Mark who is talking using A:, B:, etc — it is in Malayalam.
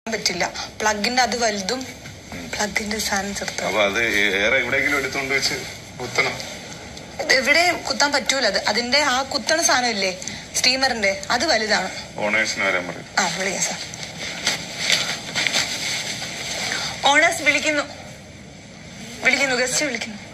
A: പറ്റില്ല. പ്ലഗിന്റെ അത് വലുതും പ്ലഗിന്റെ സാധനം ചെറുതും. എവിടെ കുത്താൻ പറ്റൂല. അത് അതിന്റെ ആ കുത്തണ സാധനം ഇല്ലേ സ്റ്റീമറിന്റെ അത് വലുതാണ്. വിളിക്കാം സാർ. ഓണേഴ്സ് വിളിക്കുന്നു. ഗസ്റ്റ് വിളിക്കുന്നു.